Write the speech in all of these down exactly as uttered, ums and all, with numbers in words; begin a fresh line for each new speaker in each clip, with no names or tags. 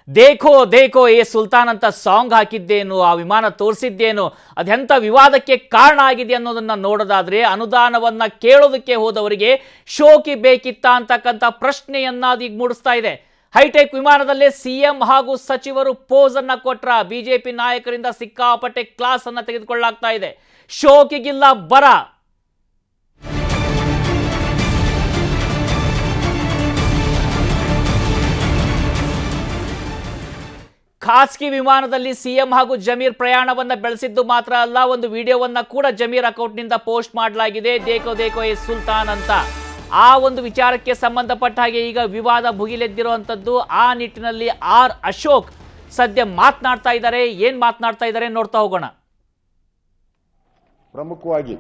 Dekho Dekho A Sultan ಅಂತ song ಹಾಕಿದ್ದೇನು, ಆ ವಿಮಾನ ತೋರಿಸಿದ್ದೇನು, ಅದೆಂಥ ವಿವಾದಕ್ಕೆ ಕಾರಣ ಆಗಿದೆ ಅನ್ನೋದನ್ನ ನೋಡೋದಾದ್ರೆ ಅನುದಾನವನ್ನ ಕೇಳೋದಕ್ಕೆ ಹೋದವರಿಗೆ ಶೋಕಿ ಬೇಕಿತ್ತ ಅಂತಕ್ಕಂಥ ಪ್ರಶ್ನೆಯನ್ನ ಅದೀಗ ಮೂಡಿಸ್ತಾ ಇದೆ. ಹೈಟೆಕ್ ವಿಮಾನದಲ್ಲೇ ಸಿಎಂ ಹಾಗೂ ಸಚಿವರು ಪೋಸ್ ಅನ್ನ ಕೊಟ್ರ. ಬಿಜೆಪಿ ನಾಯಕರಿಂದ ಸಿಕ್ಕಾಪಟ್ಟೆ ಕ್ಲಾಸ್ ಅನ್ನ ತೆಗೆದುಕೊಳ್ಳಲಾಗ್ತಾ ಇದೆ. ಶೋಕಿಗಿಲ್ಲ ಬರ. ಖಾಸಗಿ ವಿಮಾನದಲ್ಲಿ ಸಿಎಂ ಹಾಗೂ ಜಮೀರ್ ಪ್ರಯಾಣವನ್ನ ಬೆಳೆಸಿದ್ದು ಮಾತ್ರ ಅಲ್ಲ, ಒಂದು ವಿಡಿಯೋವನ್ನ ಕೂಡ ಜಮೀರ್ ಅಕೌಂಟ್ನಿಂದ ಪೋಸ್ಟ್ ಮಾಡಲಾಗಿದೆ. ದೇಖೋ ದೇಖೋ ಎ ಸುಲ್ತಾನ್ ಅಂತ. ಆ ಒಂದು ವಿಚಾರಕ್ಕೆ ಸಂಬಂಧಪಟ್ಟ ಹಾಗೆ ಈಗ ವಿವಾದ ಭುಗಿಲೆದ್ದಿರುವಂಥದ್ದು. ಆ ನಿಟ್ಟಿನಲ್ಲಿ ಆರ್ ಅಶೋಕ್ ಸದ್ಯ ಮಾತನಾಡ್ತಾ ಇದ್ದಾರೆ. ಏನ್ ಮಾತನಾಡ್ತಾ ಇದ್ದಾರೆ ನೋಡ್ತಾ ಹೋಗೋಣ.
ಪ್ರಮುಖವಾಗಿ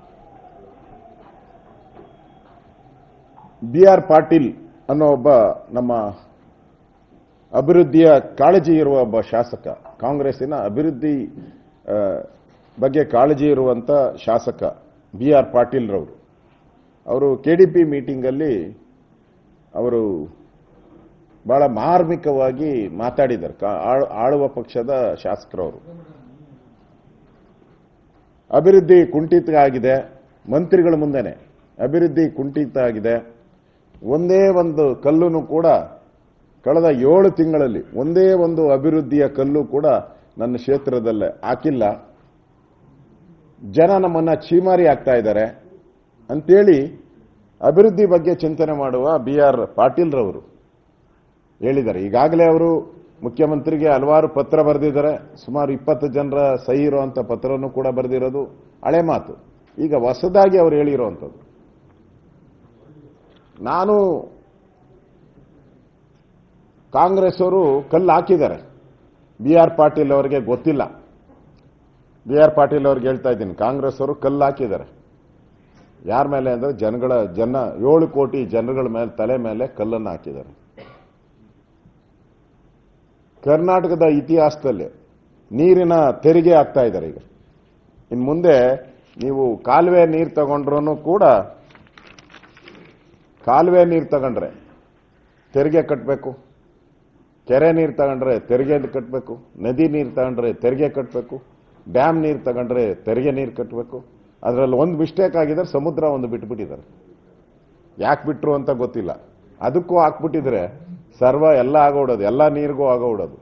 ಬಿ ಆರ್ ಪಾಟೀಲ್ ಅನ್ನೋ ಒಬ್ಬ ನಮ್ಮ ಅಭಿವೃದ್ಧಿಯ ಕಾಳಜಿ ಇರುವ ಒಬ್ಬ ಶಾಸಕ, ಕಾಂಗ್ರೆಸ್ಸಿನ ಅಭಿವೃದ್ಧಿ ಬಗ್ಗೆ ಕಾಳಜಿ ಇರುವಂತ ಶಾಸಕ ಬಿ ಆರ್ ಪಾಟೀಲ್ ರವರು ಅವರು ಕೆಡಿಪಿ ಮೀಟಿಂಗಲ್ಲಿ ಅವರು ಬಹಳ ಮಾರ್ಮಿಕವಾಗಿ ಮಾತಾಡಿದ್ದಾರೆ. ಆಳುವ ಪಕ್ಷದ ಶಾಸಕರವರು ಅಭಿವೃದ್ಧಿ ಕುಂಠಿತ ಆಗಿದೆ, ಮಂತ್ರಿಗಳ ಮುಂದೆನೆ ಅಭಿವೃದ್ಧಿ ಕುಂಠಿತ ಆಗಿದೆ. ಒಂದೇ ಒಂದು ಕಲ್ಲುನು ಕೂಡ ಕಳೆದ ಏಳು ತಿಂಗಳಲ್ಲಿ ಒಂದೇ ಒಂದು ಅಭಿವೃದ್ಧಿಯ ಕಲ್ಲು ಕೂಡ ನನ್ನ ಕ್ಷೇತ್ರದಲ್ಲೇ ಹಾಕಿಲ್ಲ. ಜನ ನಮ್ಮನ್ನ ಚೀಮಾರಿ ಆಗ್ತಾ ಇದ್ದಾರೆ ಅಂತೇಳಿ ಅಭಿವೃದ್ಧಿ ಬಗ್ಗೆ ಚಿಂತನೆ ಮಾಡುವ ಬಿ ಆರ್ ಪಾಟೀಲ್ ರವರು ಹೇಳಿದ್ದಾರೆ. ಈಗಾಗಲೇ ಅವರು ಮುಖ್ಯಮಂತ್ರಿಗೆ ಹಲವಾರು ಪತ್ರ ಬರೆದಿದ್ದಾರೆ. ಸುಮಾರು ಇಪ್ಪತ್ತು ಜನರ ಸಹಿ ಇರುವಂತ ಪತ್ರವನ್ನು ಕೂಡ ಬರೆದಿರೋದು ಹಳೆ ಮಾತು. ಈಗ ಹೊಸದಾಗಿ ಅವರು ಹೇಳಿರುವಂಥದ್ದು, ನಾನು ಕಾಂಗ್ರೆಸ್ ಅವರು ಕಲ್ಲು ಹಾಕಿದ್ದಾರೆ, ಬಿ ಆರ್ ಪಾಟೀಲ್ ಅವರಿಗೆ ಗೊತ್ತಿಲ್ಲ. ಬಿ ಆರ್ ಪಾಟೀಲ್ ಅವ್ರಿಗೆ ಹೇಳ್ತಾ ಇದ್ದೀನಿ, ಕಾಂಗ್ರೆಸ್ ಅವರು ಕಲ್ಲು ಹಾಕಿದ್ದಾರೆ. ಯಾರ ಮೇಲೆ ಅಂದ್ರೆ ಜನಗಳ ಜನ ಏಳು ಕೋಟಿ ಜನಗಳ ಮೇಲೆ ತಲೆ ಮೇಲೆ ಕಲ್ಲನ್ನು ಹಾಕಿದ್ದಾರೆ. ಕರ್ನಾಟಕದ ಇತಿಹಾಸದಲ್ಲಿ ನೀರಿನ ತೆರಿಗೆ ಆಗ್ತಾ ಇದ್ದಾರೆ. ಈಗ ಇನ್ನು ಮುಂದೆ ನೀವು ಕಾಲುವೆ ನೀರು ತಗೊಂಡ್ರೂ ಕೂಡ ಕಾಲುವೆ ನೀರು ತಗೊಂಡ್ರೆ ತೆರಿಗೆ ಕಟ್ಟಬೇಕು, ಕೆರೆ ನೀರು ತಗೊಂಡ್ರೆ ತೆರಿಗೆ ಕಟ್ಟಬೇಕು, ನದಿ ನೀರು ತಗೊಂಡ್ರೆ ತೆರಿಗೆ ಕಟ್ಟಬೇಕು, ಡ್ಯಾಮ್ ನೀರು ತಗೊಂಡ್ರೆ ತೆರಿಗೆ ನೀರು ಕಟ್ಟಬೇಕು. ಅದರಲ್ಲಿ ಒಂದು ಮಿಸ್ಟೇಕ್ ಆಗಿದ್ದಾರೆ, ಸಮುದ್ರ ಒಂದು ಬಿಟ್ಬಿಟ್ಟಿದ್ದಾರೆ. ಯಾಕೆ ಬಿಟ್ರು ಅಂತ ಗೊತ್ತಿಲ್ಲ. ಅದಕ್ಕೂ ಹಾಕ್ಬಿಟ್ಟಿದ್ರೆ ಸರ್ವ ಎಲ್ಲ ಆಗೋಡೋದು, ಎಲ್ಲ ನೀರಿಗೂ ಆಗೋಡೋದು.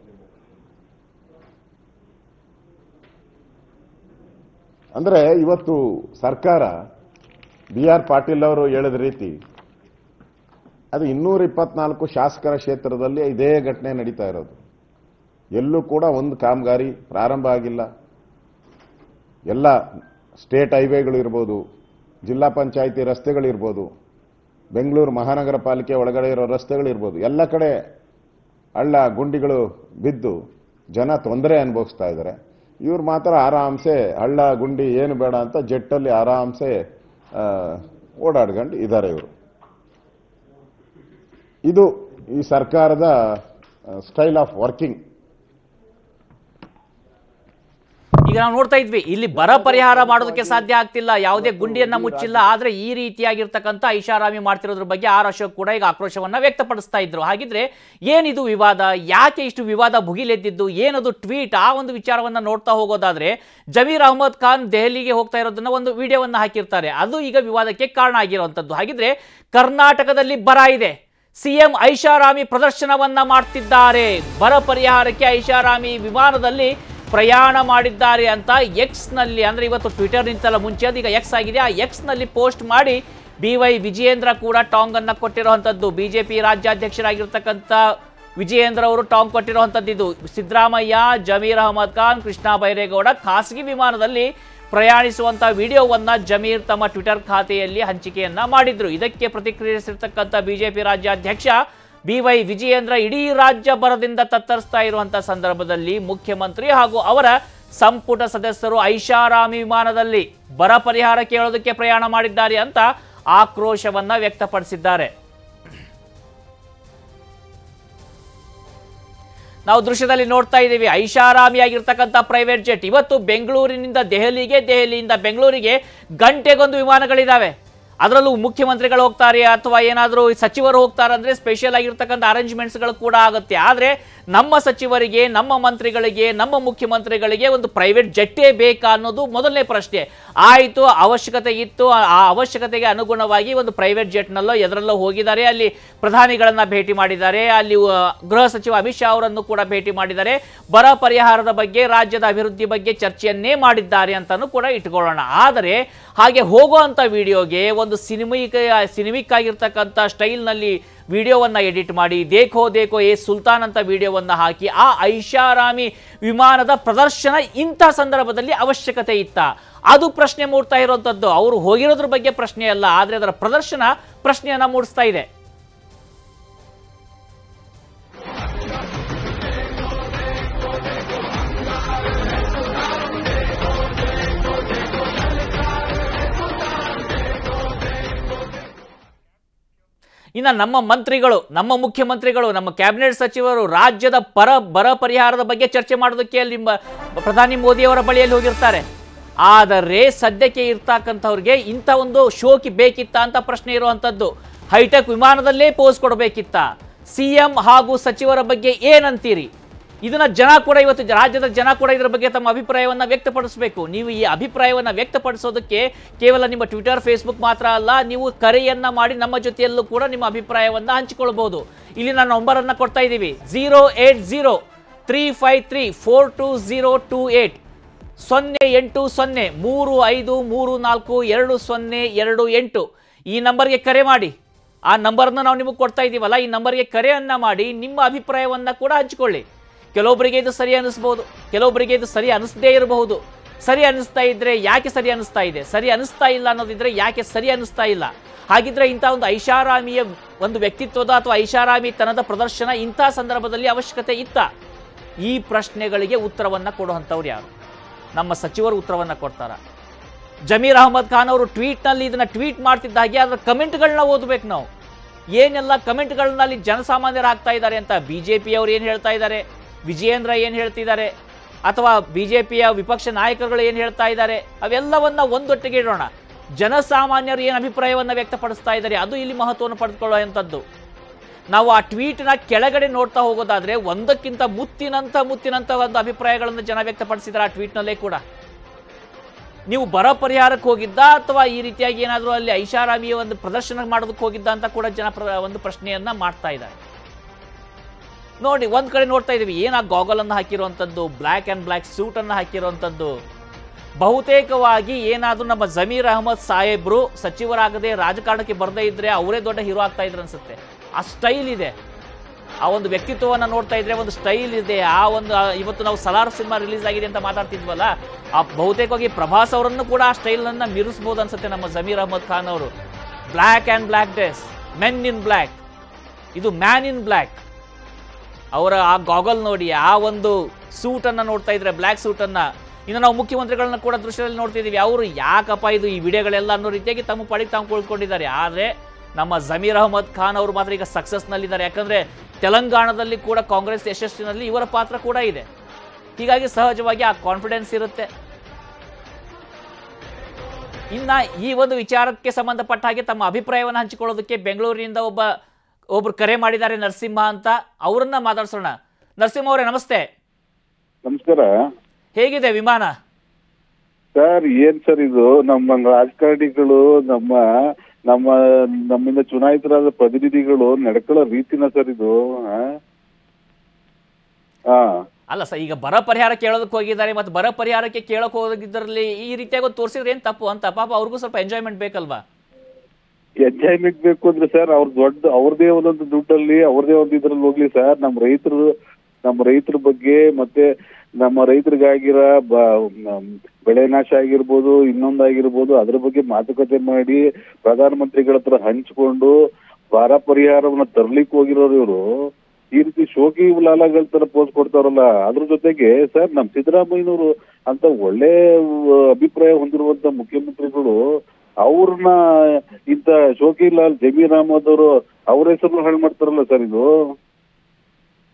ಅಂದ್ರೆ ಇವತ್ತು ಸರ್ಕಾರ ಬಿ ಆರ್ ಪಾಟೀಲ್ ಅವರು ಹೇಳಿದ ರೀತಿ ಅದು ಇನ್ನೂರ ಇಪ್ಪತ್ನಾಲ್ಕು ಶಾಸಕರ ಕ್ಷೇತ್ರದಲ್ಲಿ ಇದೇ ಘಟನೆ ನಡೀತಾ ಇರೋದು. ಎಲ್ಲೂ ಕೂಡ ಒಂದು ಕಾಮಗಾರಿ ಪ್ರಾರಂಭ ಆಗಿಲ್ಲ. ಎಲ್ಲ ಸ್ಟೇಟ್ ಹೈವೇಗಳು ಇರ್ಬೋದು, ಜಿಲ್ಲಾ ಪಂಚಾಯಿತಿ ರಸ್ತೆಗಳಿರ್ಬೋದು, ಬೆಂಗಳೂರು ಮಹಾನಗರ ಪಾಲಿಕೆ ಒಳಗಡೆ ಇರೋ ರಸ್ತೆಗಳಿರ್ಬೋದು, ಎಲ್ಲ ಕಡೆ ಹಳ್ಳ ಗುಂಡಿಗಳು ಬಿದ್ದು ಜನ ತೊಂದರೆ ಅನುಭವಿಸ್ತಾ ಇದ್ದಾರೆ. ಇವ್ರು ಮಾತ್ರ ಆರಾಮ್ಸೆ ಹಳ್ಳ ಗುಂಡಿ ಏನು ಬೇಡ ಅಂತ ಜೆಟ್ಟಲ್ಲಿ ಆರಾಮ್ಸೆ ಓಡಾಡ್ಕೊಂಡು ಇದ್ದಾರೆ ಇವರು. ಇದು ಈ ಸರ್ಕಾರದ ಸ್ಟೈಲ್ ಆಫ್ ವರ್ಕಿಂಗ್.
ಈಗ ನಾವು ನೋಡ್ತಾ ಇದ್ವಿ, ಇಲ್ಲಿ ಬರ ಪರಿಹಾರ ಮಾಡೋದಕ್ಕೆ ಸಾಧ್ಯ ಆಗ್ತಿಲ್ಲ, ಯಾವುದೇ ಗುಂಡಿಯನ್ನ ಮುಚ್ಚಿಲ್ಲ. ಆದ್ರೆ ಈ ರೀತಿಯಾಗಿರ್ತಕ್ಕಂಥ ಐಷಾರಾಮಿ ಮಾಡ್ತಿರೋದ್ರ ಬಗ್ಗೆ ಆರ್ ಅಶೋಕ್ ಕೂಡ ಈಗ ಆಕ್ರೋಶವನ್ನ ವ್ಯಕ್ತಪಡಿಸ್ತಾ ಇದ್ರು. ಹಾಗಿದ್ರೆ ಏನಿದು ವಿವಾದ, ಯಾಕೆ ಇಷ್ಟು ವಿವಾದ ಭುಗಿಲೆದ್ದಿದ್ದು, ಏನದು ಟ್ವೀಟ್, ಆ ಒಂದು ವಿಚಾರವನ್ನ ನೋಡ್ತಾ ಹೋಗೋದಾದ್ರೆ ಜಮೀರ್ ಅಹಮದ್ ಖಾನ್ ದೆಹಲಿಗೆ ಹೋಗ್ತಾ ಇರೋದನ್ನ ಒಂದು ವಿಡಿಯೋವನ್ನ ಹಾಕಿರ್ತಾರೆ. ಅದು ಈಗ ವಿವಾದಕ್ಕೆ ಕಾರಣ ಆಗಿರುವಂತದ್ದು. ಹಾಗಿದ್ರೆ ಕರ್ನಾಟಕದಲ್ಲಿ ಬರ ಇದೆ, ಸಿಎಂ ಐಷಾರಾಮಿ ಪ್ರದರ್ಶನವನ್ನ ಮಾಡ್ತಿದ್ದಾರೆ. ಬರ ಪರಿಹಾರಕ್ಕೆ ಐಷಾರಾಮಿ ವಿಮಾನದಲ್ಲಿ ಪ್ರಯಾಣ ಮಾಡಿದ್ದಾರೆ ಅಂತ ಎಕ್ಸ್ ನಲ್ಲಿ, ಅಂದ್ರೆ ಇವತ್ತು ಟ್ವಿಟರ್ ನಿಂತಲ್ಲ ಮುಂಚೆ, ಅದೀಗ ಎಕ್ಸ್ ಆಗಿದೆ, ಆ ಎಕ್ಸ್ ನಲ್ಲಿ ಪೋಸ್ಟ್ ಮಾಡಿ ಬಿ ವೈ ವಿಜಯೇಂದ್ರ ಕೂಡ ಟಾಂಗ್ ಅನ್ನ ಕೊಟ್ಟಿರುವಂತದ್ದು. ಬಿಜೆಪಿ ರಾಜ್ಯಾಧ್ಯಕ್ಷರಾಗಿರ್ತಕ್ಕಂಥ ವಿಜಯೇಂದ್ರ ಅವರು ಟಾಂಗ್ ಕೊಟ್ಟಿರುವಂತದ್ದು. ಇದು ಸಿದ್ದರಾಮಯ್ಯ, ಜಮೀರ್ ಅಹಮದ್ ಖಾನ್, ಕೃಷ್ಣ ಬೈರೇಗೌಡ ಖಾಸಗಿ ವಿಮಾನದಲ್ಲಿ ಪ್ರಯಾಣಿಸುವಂತ ವಿಡಿಯೋವನ್ನ ಜಮೀರ್ ತಮ್ಮ ಟ್ವಿಟರ್ ಖಾತೆಯಲ್ಲಿ ಹಂಚಿಕೆಯನ್ನ ಮಾಡಿದ್ರು. ಇದಕ್ಕೆ ಪ್ರತಿಕ್ರಿಯಿಸಿರ್ತಕ್ಕಂಥ ಬಿಜೆಪಿ ರಾಜ್ಯಾಧ್ಯಕ್ಷ ಬಿ ವೈ ವಿಜಯೇಂದ್ರ ಇಡೀ ರಾಜ್ಯ ಬರದಿಂದ ತತ್ತರಿಸ್ತಾ ಇರುವಂತಹ ಸಂದರ್ಭದಲ್ಲಿ ಮುಖ್ಯಮಂತ್ರಿ ಹಾಗೂ ಅವರ ಸಂಪುಟ ಸದಸ್ಯರು ಐಷಾರಾಮಿ ವಿಮಾನದಲ್ಲಿ ಬರ ಪರಿಹಾರ ಕೇಳೋದಕ್ಕೆ ಪ್ರಯಾಣ ಮಾಡಿದ್ದಾರೆ ಅಂತ ಆಕ್ರೋಶವನ್ನ ವ್ಯಕ್ತಪಡಿಸಿದ್ದಾರೆ. ನಾವು ದೃಶ್ಯದಲ್ಲಿ ನೋಡ್ತಾ ಇದ್ದೀವಿ, ಐಷಾರಾಮಿಯಾಗಿರ್ತಕ್ಕಂಥ ಪ್ರೈವೇಟ್ ಜೆಟ್. ಇವತ್ತು ಬೆಂಗಳೂರಿನಿಂದ ದೆಹಲಿಗೆ, ದೆಹಲಿಯಿಂದ ಬೆಂಗಳೂರಿಗೆ ಗಂಟೆಗೊಂದು ವಿಮಾನಗಳಿದ್ದಾವೆ. ಅದರಲ್ಲೂ ಮುಖ್ಯಮಂತ್ರಿಗಳು ಹೋಗ್ತಾರೆ ಅಥವಾ ಏನಾದರೂ ಸಚಿವರು ಹೋಗ್ತಾರೆ ಅಂದರೆ ಸ್ಪೆಷಲ್ ಆಗಿರ್ತಕ್ಕಂಥ ಅರೇಂಜ್ಮೆಂಟ್ಸ್ಗಳು ಕೂಡ ಆಗುತ್ತೆ. ಆದರೆ ನಮ್ಮ ಸಚಿವರಿಗೆ, ನಮ್ಮ ಮಂತ್ರಿಗಳಿಗೆ, ನಮ್ಮ ಮುಖ್ಯಮಂತ್ರಿಗಳಿಗೆ ಒಂದು ಪ್ರೈವೇಟ್ ಜೆಟ್ಟೇ ಬೇಕಾ ಅನ್ನೋದು ಮೊದಲನೇ ಪ್ರಶ್ನೆ. ಆಯಿತು, ಅವಶ್ಯಕತೆ ಇತ್ತು, ಆ ಅವಶ್ಯಕತೆಗೆ ಅನುಗುಣವಾಗಿ ಒಂದು ಪ್ರೈವೇಟ್ ಜೆಟ್ನಲ್ಲೋ ಎದರಲ್ಲೋ ಹೋಗಿದ್ದಾರೆ. ಅಲ್ಲಿ ಪ್ರಧಾನಿಗಳನ್ನು ಭೇಟಿ ಮಾಡಿದ್ದಾರೆ, ಅಲ್ಲಿ ಗೃಹ ಸಚಿವ ಅಮಿತ್ ಶಾ ಅವರನ್ನು ಕೂಡ ಭೇಟಿ ಮಾಡಿದ್ದಾರೆ. ಬರ ಪರಿಹಾರದ ಬಗ್ಗೆ, ರಾಜ್ಯದ ಅಭಿವೃದ್ಧಿ ಬಗ್ಗೆ ಚರ್ಚೆಯನ್ನೇ ಮಾಡಿದ್ದಾರೆ ಅಂತಲೂ ಕೂಡ ಇಟ್ಕೊಳ್ಳೋಣ. ಆದರೆ ಹಾಗೆ ಹೋಗುವಂಥ ವಿಡಿಯೋಗೆ ಒಂದು ಸಿನಿಮಿಕ್ ಸಿನಿಮಿಕ್ ಆಗಿರ್ತಕ್ಕಂಥ ಸ್ಟೈಲ್ನಲ್ಲಿ ವಿಡಿಯೋವನ್ನು ಎಡಿಟ್ ಮಾಡಿ ದೇಖೋ ದೇಖೋ ಎ ಸುಲ್ತಾನ್ ಅಂತ ವಿಡಿಯೋವನ್ನು ಹಾಕಿ ಆ ಐಷಾರಾಮಿ ವಿಮಾನದ ಪ್ರದರ್ಶನ ಇಂಥ ಸಂದರ್ಭದಲ್ಲಿ ಅವಶ್ಯಕತೆ ಇತ್ತ? ಅದು ಪ್ರಶ್ನೆ ಮೂಡ್ತಾ ಇರುವಂಥದ್ದು. ಅವರು ಹೋಗಿರೋದ್ರ ಬಗ್ಗೆ ಪ್ರಶ್ನೆ ಅಲ್ಲ, ಆದರೆ ಅದರ ಪ್ರದರ್ಶನ ಪ್ರಶ್ನೆಯನ್ನು ಮೂಡಿಸ್ತಾ ಇದೆ. ಇನ್ನು ನಮ್ಮ ಮಂತ್ರಿಗಳು, ನಮ್ಮ ಮುಖ್ಯಮಂತ್ರಿಗಳು, ನಮ್ಮ ಕ್ಯಾಬಿನೆಟ್ ಸಚಿವರು ರಾಜ್ಯದ ಪರ ಬರ ಪರಿಹಾರದ ಬಗ್ಗೆ ಚರ್ಚೆ ಮಾಡೋದಕ್ಕೆ ಅಲ್ಲಿ ಪ್ರಧಾನಿ ಮೋದಿಯವರ ಬಳಿಯಲ್ಲಿ ಹೋಗಿರ್ತಾರೆ. ಆದರೆ ಸದ್ಯಕ್ಕೆ ಇರ್ತಕ್ಕಂಥವ್ರಿಗೆ ಇಂಥ ಒಂದು ಶೋಕಿ ಬೇಕಿತ್ತ ಅಂತ ಪ್ರಶ್ನೆ ಇರುವಂಥದ್ದು. ಹೈಟೆಕ್ ವಿಮಾನದಲ್ಲೇ ಪೋಸ್ ಕೊಡಬೇಕಿತ್ತ? ಸಿ ಎಂ ಹಾಗೂ ಸಚಿವರ ಬಗ್ಗೆ ಏನಂತೀರಿ? ಇದನ್ನ ಜನ ಕೂಡ ಇವತ್ತು ರಾಜ್ಯದ ಜನ ಕೂಡ ಇದರ ಬಗ್ಗೆ ತಮ್ಮ ಅಭಿಪ್ರಾಯವನ್ನು ವ್ಯಕ್ತಪಡಿಸಬೇಕು. ನೀವು ಈ ಅಭಿಪ್ರಾಯವನ್ನು ವ್ಯಕ್ತಪಡಿಸೋದಕ್ಕೆ ಕೇವಲ ನಿಮ್ಮ ಟ್ವಿಟರ್, ಫೇಸ್ಬುಕ್ ಮಾತ್ರ ಅಲ್ಲ, ನೀವು ಕರೆಯನ್ನ ಮಾಡಿ ನಮ್ಮ ಜೊತೆಯಲ್ಲೂ ಕೂಡ ನಿಮ್ಮ ಅಭಿಪ್ರಾಯವನ್ನು ಹಂಚಿಕೊಳ್ಬಹುದು. ಇಲ್ಲಿ ನಾನು ನಂಬರನ್ನು ಕೊಡ್ತಾ ಇದ್ದೀವಿ, zero eight zero three five three four two zero two eight ಸೊನ್ನೆ ಎಂಟು ಸೊನ್ನೆ ಮೂರು ಐದು ಮೂರು ನಾಲ್ಕು ಎರಡು ಸೊನ್ನೆ ಎರಡು ಎಂಟು. ಈ ನಂಬರ್ಗೆ ಕರೆ ಮಾಡಿ. ಆ ನಂಬರನ್ನು ನಾವು ನಿಮಗೆ ಕೊಡ್ತಾ ಇದ್ದೀವಲ್ಲ, ಈ ನಂಬರ್ಗೆ ಕರೆಯನ್ನು ಮಾಡಿ ನಿಮ್ಮ ಅಭಿಪ್ರಾಯವನ್ನು ಕೂಡ ಹಂಚಿಕೊಳ್ಳಿ. ಕೆಲವೊಬ್ಬರಿಗೆ ಇದು ಸರಿ ಅನ್ನಿಸ್ಬೋದು, ಕೆಲವೊಬ್ಬರಿಗೆ ಇದು ಸರಿ ಅನ್ನಿಸದೇ ಇರಬಹುದು. ಸರಿ ಅನ್ನಿಸ್ತಾ ಇದ್ರೆ ಯಾಕೆ ಸರಿ ಅನ್ನಿಸ್ತಾ ಇದೆ, ಸರಿ ಅನ್ನಿಸ್ತಾ ಇಲ್ಲ ಅನ್ನೋದಿದ್ರೆ ಯಾಕೆ ಸರಿ ಅನ್ನಿಸ್ತಾ ಇಲ್ಲ? ಹಾಗಿದ್ರೆ ಇಂಥ ಒಂದು ಐಷಾರಾಮಿಯ ಒಂದು ವ್ಯಕ್ತಿತ್ವದ ಅಥವಾ ಐಷಾರಾಮಿತನದ ಪ್ರದರ್ಶನ ಇಂಥ ಸಂದರ್ಭದಲ್ಲಿ ಅವಶ್ಯಕತೆ ಇತ್ತ? ಈ ಪ್ರಶ್ನೆಗಳಿಗೆ ಉತ್ತರವನ್ನು ಕೊಡುವಂಥವ್ರು ಯಾರು? ನಮ್ಮ ಸಚಿವರು ಉತ್ತರವನ್ನು ಕೊಡ್ತಾರ? ಜಮೀರ್ ಅಹಮದ್ ಖಾನ್ ಅವರು ಟ್ವೀಟ್ನಲ್ಲಿ ಇದನ್ನು ಟ್ವೀಟ್ ಮಾಡ್ತಿದ್ದ ಹಾಗೆ ಅದರ ಕಮೆಂಟ್ಗಳನ್ನ ಓದಬೇಕು ನಾವು. ಏನೆಲ್ಲ ಕಮೆಂಟ್ಗಳನ್ನ ಅಲ್ಲಿ ಜನಸಾಮಾನ್ಯರು ಹಾಕ್ತಾ ಇದ್ದಾರೆ ಅಂತ. ಬಿ ಜೆ ಪಿಯವರು ಏನು ಹೇಳ್ತಾ ಇದ್ದಾರೆ, ವಿಜಯೇಂದ್ರ ಏನು ಹೇಳ್ತಿದ್ದಾರೆ, ಅಥವಾ ಬಿ ಜೆ ಪಿಯ ವಿಪಕ್ಷ ನಾಯಕರುಗಳು ಏನು ಹೇಳ್ತಾ ಇದ್ದಾರೆ, ಅವೆಲ್ಲವನ್ನ ಒಂದೊಟ್ಟಿಗೆ ಇಡೋಣ. ಜನಸಾಮಾನ್ಯರು ಏನು ಅಭಿಪ್ರಾಯವನ್ನು ವ್ಯಕ್ತಪಡಿಸ್ತಾ ಇದ್ದಾರೆ ಅದು ಇಲ್ಲಿ ಮಹತ್ವವನ್ನು ಪಡೆದುಕೊಳ್ಳುವಂಥದ್ದು. ನಾವು ಆ ಟ್ವೀಟ್ನ ಕೆಳಗಡೆ ನೋಡ್ತಾ ಹೋಗೋದಾದರೆ ಒಂದಕ್ಕಿಂತ ಮುತ್ತಿನಂಥ ಮುತ್ತಿನಂಥ ಒಂದು ಅಭಿಪ್ರಾಯಗಳನ್ನು ಜನ ವ್ಯಕ್ತಪಡಿಸಿದ್ದಾರೆ ಆ ಟ್ವೀಟ್ನಲ್ಲೇ ಕೂಡ. ನೀವು ಬರ ಪರಿಹಾರಕ್ಕೆ ಹೋಗಿದ್ದ ಅಥವಾ ಈ ರೀತಿಯಾಗಿ ಏನಾದರೂ ಅಲ್ಲಿ ಐಷಾರಾಮಿಯ ಒಂದು ಪ್ರದರ್ಶನ ಮಾಡೋದಕ್ಕೆ ಹೋಗಿದ್ದ ಅಂತ ಕೂಡ ಜನ ಒಂದು ಪ್ರಶ್ನೆಯನ್ನು ಮಾಡ್ತಾ ಇದ್ದಾರೆ. ನೋಡಿ, ಒಂದು ಕಡೆ ನೋಡ್ತಾ ಇದ್ದೀವಿ, ಏನು ಆ ಗಾಗಲನ್ನು ಹಾಕಿರುವಂಥದ್ದು, ಬ್ಲ್ಯಾಕ್ ಆ್ಯಂಡ್ ಬ್ಲ್ಯಾಕ್ ಸೂಟನ್ನು ಹಾಕಿರುವಂಥದ್ದು. ಬಹುತೇಕವಾಗಿ ಏನಾದರೂ ನಮ್ಮ ಜಮೀರ್ ಅಹಮದ್ ಸಾಹೇಬ್ರು ಸಚಿವರಾಗದೆ ರಾಜಕಾರಣಕ್ಕೆ ಬರದೇ ಇದ್ದರೆ ಅವರೇ ದೊಡ್ಡ ಹೀರೋ ಆಗ್ತಾ ಇದ್ರು ಅನ್ಸುತ್ತೆ. ಆ ಸ್ಟೈಲ್ ಇದೆ, ಆ ಒಂದು ವ್ಯಕ್ತಿತ್ವವನ್ನು ನೋಡ್ತಾ ಇದ್ರೆ ಒಂದು ಸ್ಟೈಲ್ ಇದೆ. ಆ ಒಂದು ಇವತ್ತು ನಾವು ಸಲಾರ್ ಸಿನಿಮಾ ರಿಲೀಸ್ ಆಗಿದೆ ಅಂತ ಮಾತಾಡ್ತಿದ್ವಲ್ಲ, ಆ ಬಹುತೇಕವಾಗಿ ಪ್ರಭಾಸ್ ಅವರನ್ನು ಕೂಡ ಆ ಸ್ಟೈಲನ್ನು ಮೀರಿಸ್ಬೋದು ಅನ್ಸುತ್ತೆ ನಮ್ಮ ಜಮೀರ್ ಅಹಮದ್ ಖಾನ್ ಅವರು. Black and black dress, men in black, ಇದು ಮ್ಯಾನ್ ಇನ್ ಬ್ಲ್ಯಾಕ್. ಅವರ ಆ ಗಾಗಲ್ ನೋಡಿ, ಆ ಒಂದು ಸೂಟನ್ನು ನೋಡ್ತಾ ಇದ್ರೆ, ಬ್ಲ್ಯಾಕ್ ಸೂಟನ್ನು. ಇನ್ನು ನಾವು ಮುಖ್ಯಮಂತ್ರಿಗಳನ್ನ ಕೂಡ ದೃಶ್ಯದಲ್ಲಿ ನೋಡ್ತಿದ್ದೀವಿ. ಅವರು ಯಾಕಪ್ಪ ಇದು ಈ ವಿಡಿಯೋಗಳೆಲ್ಲ ಅನ್ನೋ ರೀತಿಯಾಗಿ ತಮ್ಮ ಪಡಿಗೆ ತಾವು ಕುಳಿತುಕೊಂಡಿದ್ದಾರೆ. ಆದರೆ ನಮ್ಮ ಜಮೀರ್ ಅಹಮದ್ ಖಾನ್ ಅವರು ಮಾತ್ರ ಈಗ ಸಕ್ಸಸ್ನಲ್ಲಿದ್ದಾರೆ. ಯಾಕಂದರೆ ತೆಲಂಗಾಣದಲ್ಲಿ ಕೂಡ ಕಾಂಗ್ರೆಸ್ ಯಶಸ್ಸಿನಲ್ಲಿ ಇವರ ಪಾತ್ರ ಕೂಡ ಇದೆ. ಹೀಗಾಗಿ ಸಹಜವಾಗಿ ಆ ಕಾನ್ಫಿಡೆನ್ಸ್ ಇರುತ್ತೆ. ಇನ್ನು ಈ ಒಂದು ವಿಚಾರಕ್ಕೆ ಸಂಬಂಧಪಟ್ಟ ಹಾಗೆ ತಮ್ಮ ಅಭಿಪ್ರಾಯವನ್ನು ಹಂಚಿಕೊಳ್ಳೋದಕ್ಕೆ ಬೆಂಗಳೂರಿನಿಂದ ಒಬ್ಬ ಒಬ್ರು ಕರೆ ಮಾಡಿದ್ದಾರೆ, ನರಸಿಂಹ ಅಂತ. ಅವರನ್ನ ಮಾತಾಡ್ಸೋಣ. ನರಸಿಂಹ ಅವರೇ, ನಮಸ್ತೆ.
ನಮಸ್ಕಾರ.
ಹೇಗಿದೆ ವಿಮಾನ?
ಸರ್, ಏನ್ ಸರ್ ಇದು, ನಮ್ಮ ರಾಜಕಾರಣಿಗಳು, ನಮ್ಮ ನಮ್ಮ ನಮ್ಮಿಂದ ಚುನಾಯಿತರಾದ ಪ್ರತಿನಿಧಿಗಳು ನಡ್ಕೊಳ್ಳೋ ರೀತಿನ ಸರ್ ಇದು. ಹಾ
ಅಲ್ಲ ಸರ್, ಈಗ ಬರ ಪರಿಹಾರ ಕೇಳೋದಕ್ಕೆ ಹೋಗಿದ್ದಾರೆ, ಮತ್ತೆ ಬರ ಪರಿಹಾರಕ್ಕೆ ಕೇಳೋಕೆ ಹೋಗಿದ್ದರಲ್ಲಿ ಈ ರೀತಿಯಾಗಿ ತೋರಿಸಿದ್ರೆ ಏನ್ ತಪ್ಪು ಅಂತ? ಪಾಪ ಅವ್ರಿಗೂ ಸ್ವಲ್ಪ ಎಂಜಾಯ್ಮೆಂಟ್ ಬೇಕಲ್ವಾ?
ಎಂಜಾಯ್ಮೆಂಟ್ ಬೇಕು ಅಂದ್ರೆ ಸರ್, ಅವ್ರ ದೊಡ್ಡ ಅವ್ರದೇ ಒಂದೊಂದು ದುಡ್ಡಲ್ಲಿ ಅವ್ರದೇ ಒಂದು ಇದ್ರಲ್ಲಿ ಹೋಗ್ಲಿ ಸರ್. ನಮ್ಮ ರೈತರು ನಮ್ಮ ರೈತರ ಬಗ್ಗೆ ಮತ್ತೆ ನಮ್ಮ ರೈತರಿಗಾಗಿರೋ ಬೆಳೆ ನಾಶ ಆಗಿರ್ಬೋದು, ಇನ್ನೊಂದಾಗಿರ್ಬೋದು, ಅದ್ರ ಬಗ್ಗೆ ಮಾತುಕತೆ ಮಾಡಿ ಪ್ರಧಾನಮಂತ್ರಿಗಳ ಹತ್ರ ಹಂಚ್ಕೊಂಡು ಬರ ಪರಿಹಾರವನ್ನ ತರ್ಲಿಕ್ಕೆ ಹೋಗಿರೋರು ಇವರು ಈ ರೀತಿ ಶೋಕಿ ಲಾಲಾಗಳ ತರ ಪೋಸ್ ಕೊಡ್ತಾರಲ್ಲ. ಅದ್ರ ಜೊತೆಗೆ ಸರ್, ನಮ್ ಸಿದ್ದರಾಮಯ್ಯನವರು ಅಂತ ಒಳ್ಳೆ ಅಭಿಪ್ರಾಯ ಹೊಂದಿರುವಂತ ಮುಖ್ಯಮಂತ್ರಿಗಳು ಅವ್ರನ್ನ ಇಂತ ಶೋಕಿ ಲಾಲ್ ಜಮೀರ್ ಅಹಮದ್ ಅವರು ಅವ್ರ ಹೆಸರು ಹಾಳು ಮಾಡ್ತಾರಲ್ಲ ಸರ್. ಇದು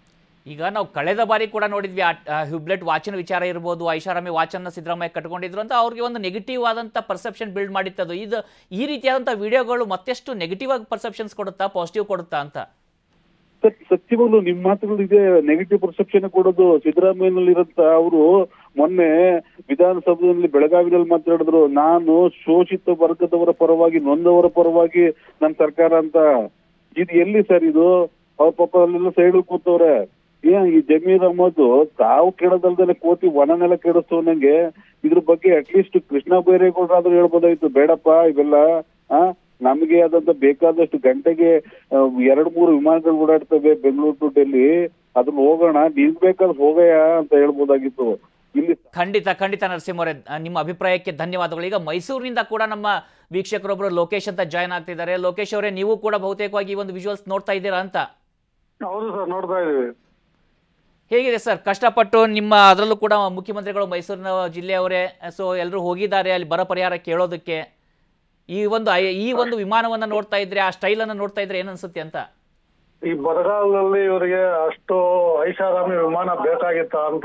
ಈಗ ನಾವು ಕಳೆದ ಬಾರಿ ಕೂಡ ನೋಡಿದ್ವಿ ಹ್ಯೂಬ್ಲೆಟ್ ವಾಚಿನ ವಿಚಾರ ಇರ್ಬೋದು, ಐಷಾರಾಮಿ ವಾಚನ್ನ ಸಿದ್ದರಾಮಯ್ಯ ಕಟ್ಕೊಂಡಿದ್ರು ಅಂತ ಅವ್ರಿಗೆ ಒಂದು ನೆಗೆಟಿವ್ ಆದಂಥ ಪರ್ಸೆಪ್ಷನ್ ಬಿಲ್ಡ್ ಮಾಡಿತ್ತದು. ಇದು ಈ ರೀತಿಯಾದಂಥ ವಿಡಿಯೋಗಳು ಮತ್ತೆಷ್ಟು ನೆಗೆಟಿವ್ ಆಗಿ ಪರ್ಸೆಪ್ಷನ್ಸ್ ಕೊಡುತ್ತಾ ಪಾಸಿಟಿವ್ ಕೊಡುತ್ತಾ ಅಂತ?
ಸತ್ಯವಾಗ್ಲು ನಿಮ್ ಮಾತುಗಳು ಇದೆ, ನೆಗೆಟಿವ್ ಪರ್ಸೆಪ್ಷನ್ ಕೊಡೋದು. ಸಿದ್ದರಾಮಯ್ಯನಲ್ಲಿ ಇರಂತ ಅವರು ಮೊನ್ನೆ ವಿಧಾನಸಭೆಯಲ್ಲಿ ಬೆಳಗಾವಿನಲ್ಲಿ ಮಾತಾಡಿದ್ರು, ನಾನು ಶೋಷಿತ ವರ್ಗದವರ ಪರವಾಗಿ ನೊಂದವರ ಪರವಾಗಿ ನನ್ನ ಸರ್ಕಾರ ಅಂತ. ಇದು ಎಲ್ಲಿ ಸರ್ ಇದು? ಅವ್ರ ಪಾಪ ಅಲ್ಲೆಲ್ಲ ಸೈಡ್ ಕೂತವ್ರೆ. ಏನ್ ಈ ಜಮೀರ್ ಅಹಮದ್ ತಾವು ಕೆಡದಲ್ದಲೆ ಕೋತಿ ವನನೆಲ್ಲ ಕೆಡಿಸ್ತವನಂಗೆ ಇದ್ರ ಬಗ್ಗೆ ಅಟ್ಲೀಸ್ಟ್ ಕೃಷ್ಣ ಬೈರೇಗೌಡರಾದ್ರೂ ಹೇಳ್ಬೋದಾಯ್ತು, ಬೇಡಪ್ಪ ಇವೆಲ್ಲ ಆ ನಮಗೆ ಆದಂತ ಬೇಕಾದಷ್ಟು ಗಂಟೆಗೆ ಎರಡ್ ಮೂರು ವಿಮಾನಗಳು ಓಡಾಡ್ತವೆ ಬೆಂಗಳೂರು ಟು ಡೆಲ್ಲಿ, ಅದ್ರ ಹೋಗೋಣ, ನೀನ್ ಬೇಕಾದ್ರೆ ಹೋಗಯ್ಯ ಅಂತ ಹೇಳ್ಬೋದಾಗಿತ್ತು. ಇಲ್ಲಿ
ಖಂಡಿತ ಖಂಡಿತ ನರಸಿಂಹರೇ, ನಿಮ್ಮ ಅಭಿಪ್ರಾಯಕ್ಕೆ ಧನ್ಯವಾದಗಳು. ಈಗ ಮೈಸೂರಿನಿಂದ ಕೂಡ ನಮ್ಮ ವೀಕ್ಷಕರೊಬ್ಬರು ಲೋಕೇಶ್ ಅಂತ ಜಾಯ್ನ್ ಆಗ್ತಿದ್ದಾರೆ. ಲೋಕೇಶ್ ಅವರೇ, ನೀವು ಕೂಡ ಬಹುತೇಕವಾಗಿ ಈ ಒಂದು ವಿಜುವಲ್ಸ್ ನೋಡ್ತಾ ಇದ್ದೀರಾ ಅಂತ?
ಹೌದು ಸರ್, ನೋಡ್ತಾ ಇದೀವಿ.
ಹೇಗಿದೆ ಸರ್? ಕಷ್ಟಪಟ್ಟು ನಿಮ್ಮ ಅದರಲ್ಲೂ ಕೂಡ ಮುಖ್ಯಮಂತ್ರಿಗಳು ಮೈಸೂರಿನ ಜಿಲ್ಲೆಯವರೇ, ಸೊ ಎಲ್ಲರೂ ಹೋಗಿದ್ದಾರೆ ಅಲ್ಲಿ ಬರ ಪರಿಹಾರ ಕೇಳೋದಕ್ಕೆ. ಈ ಒಂದು ಈ ಒಂದು ವಿಮಾನವನ್ನ ನೋಡ್ತಾ ಇದ್ರೆ, ಆ ಸ್ಟೈಲ್ ಅನ್ನ ನೋಡ್ತಾ ಇದ್ರೆ ಏನ್ ಅನ್ಸುತ್ತೆ ಅಂತ?
ಈ ಬರಗಾಲದಲ್ಲಿ ಇವರಿಗೆ ಅಷ್ಟು ಐಷಾರಾಮಿ ವಿಮಾನ ಬೇಕಾಗಿತ್ತ ಅಂತ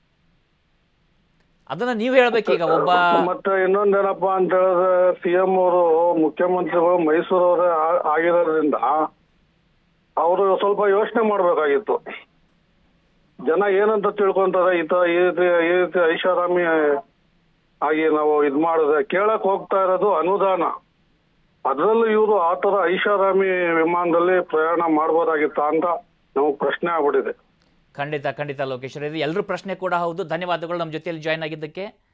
ಅದನ್ನ ನೀವು ಹೇಳ್ಬೇಕೀಗ. ಒಬ್ಬ
ಮತ್ತೆ ಇನ್ನೊಂದೇನಪ್ಪಾ ಅಂತ ಹೇಳಿದ್ರೆ, ಸಿಎಂ ಅವರು ಮುಖ್ಯಮಂತ್ರಿಗಳು ಮೈಸೂರವರೇ ಆಗಿರೋದ್ರಿಂದ ಅವರು ಸ್ವಲ್ಪ ಯೋಚನೆ ಮಾಡ್ಬೇಕಾಗಿತ್ತು. ಜನ ಏನಂತ ತಿಳ್ಕೊಂತಾರೆ, ಈತ ಈ ರೀತಿ ಈ ರೀತಿ ಐಷಾರಾಮಿ ಆಗಿ ನಾವು ಇದ್ ಮಾಡಿದ್ರೆ ಕೇಳಕ್ ಹೋಗ್ತಾ ಇರೋದು ಅನುದಾನ. ಅದ್ರಲ್ಲೂ ಇವರು ಆತರ ಐಷಾರಾಮಿ ವಿಮಾನದಲ್ಲಿ ಪ್ರಯಾಣ ಮಾಡ್ಬೋದಾಗಿತ್ತ ಅಂತ ನಮಗ್ ಪ್ರಶ್ನೆ ಆಗ್ಬಿಟ್ಟಿದೆ.
ಖಂಡಿತ ಖಂಡಿತ ಲೋಕೇಶ್, ಇದು ಎಲ್ಲರೂ ಪ್ರಶ್ನೆ ಕೂಡ ಹೌದು. ಧನ್ಯವಾದಗಳು ನಮ್ಮ ಜೊತೆಯಲ್ಲಿ ಜಾಯ್ನ್ ಆಗಿದ್ದಕ್ಕೆ.